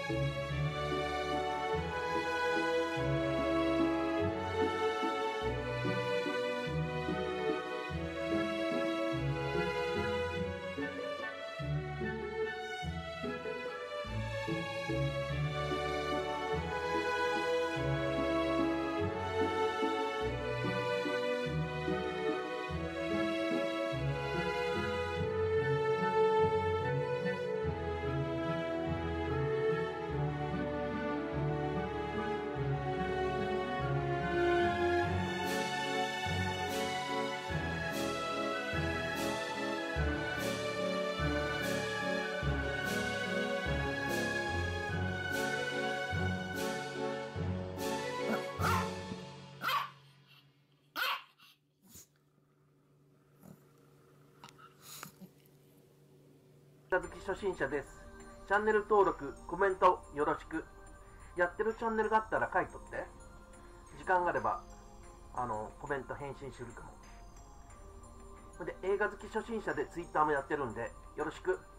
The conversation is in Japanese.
映画好き初心者です。チャンネル登録、コメントよろしく。やってるチャンネルがあったら書いとって。時間があればコメント返信するかも。で、映画好き初心者でツイッターもやってるんでよろしく。